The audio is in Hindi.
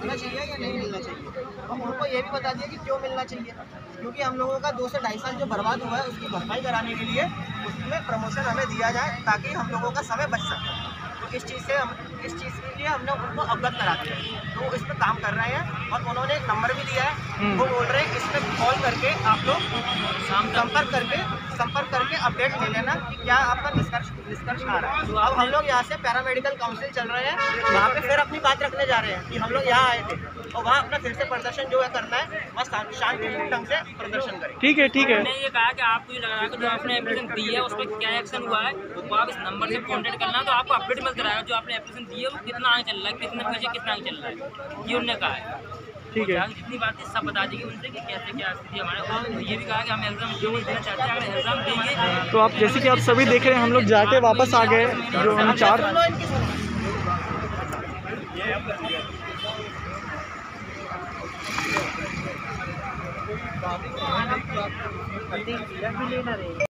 मिलना चाहिए या नहीं मिलना चाहिए। हम उनको ये भी बता दिया कि क्यों मिलना चाहिए, क्योंकि हम लोगों का 2 से 2.5 साल जो बर्बाद हुआ है उसकी भरपाई कराने के लिए उसमें प्रमोशन हमें दिया जाए ताकि हम लोगों का समय बच सके। तो इस चीज़ के लिए हमने उनको अवगत करा दिया है। तो इस पर काम कर रहे हैं और उन्होंने एक नंबर भी दिया है। वो बोल रहे हैं इस पर कॉल करके आप लोग संपर्क करके अपडेट ले लेना कि क्या आपका निष्कर्ष आ रहा है। तो अब हम लोग यहाँ से पैरामेडिकल काउंसिल चल रहे हैं, वहाँ पे फिर अपनी बात रखने जा रहे हैं कि हम लोग यहाँ आए थे और वहाँ अपना फिर से प्रदर्शन जो है करना है, वहाँ शांतिपूर्ण ढंग से प्रदर्शन करें। ठीक है, ठीक है। मैंने ये कहा कि आपको ये लग रहा है कि जो आपने एप्लीकेशन दी है उस पर क्या एक्शन हुआ है, वो आप इस नंबर से कॉन्टेक्ट करना, तो आपको अपडेट मिलता रहेगा जो आपने एप्लीकेशन दी है वो कितना आगे चल रहा है, कितने पीछे कितना आगे चल रहा है, ये उन्होंने कहा है। ठीक है, जितनी बातें सब बता देंगे उनसे कि कैसे क्या स्थिति हमारे, और ये भी कहा कि हम एग्जाम जो देना चाहते हैं अगर एग्जाम देंगे। तो आप जैसे कि आप सभी देख रहे हैं हम लोग जाके वापस आ गए, जो हम 4